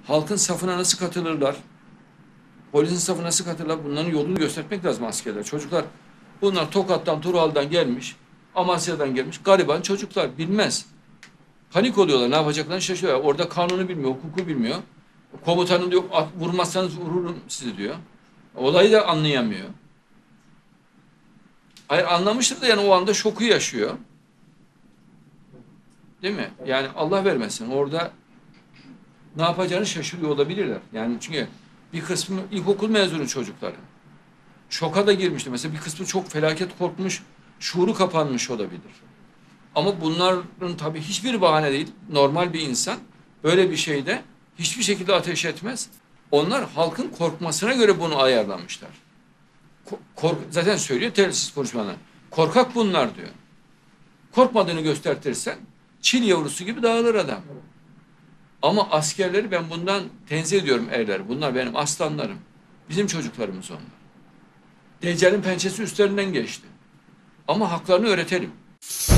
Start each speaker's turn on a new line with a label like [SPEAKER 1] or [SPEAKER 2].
[SPEAKER 1] Halkın safına nasıl katılırlar? Polisin safına nasıl katılırlar? Bunların yolunu göstermek lazım askerler. Çocuklar bunlar Tokat'tan, Turhal'dan gelmiş, Amasya'dan gelmiş. Gariban çocuklar bilmez. Panik oluyorlar. Ne yapacaklarını şaşırıyorlar. Orada kanunu bilmiyor, hukuku bilmiyor. Komutanın diyor vurmazsanız vururum sizi diyor. Olayı da anlayamıyor. Hayır anlamıştır da yani o anda şoku yaşıyor. Değil mi? Yani Allah vermesin orada ne yapacağını şaşırıyor olabilirler. Yani çünkü bir kısmı ilkokul mezunu çocukları. Şoka da girmişti. Mesela bir kısmı çok felaket korkmuş, şuuru kapanmış olabilir. Ama bunların tabii hiçbir bahane değil. Normal bir insan böyle bir şeyde hiçbir şekilde ateş etmez. Onlar halkın korkmasına göre bunu ayarlamışlar. Zaten söylüyor telsiz konuşmalar. Korkak bunlar diyor. Korkmadığını göstertirsen çil yavrusu gibi dağılır adam. Ama askerleri ben bundan tenzih ediyorum erler. Bunlar benim aslanlarım. Bizim çocuklarımız onlar. Deccal'in pençesi üstlerinden geçti. Ama haklarını öğretelim.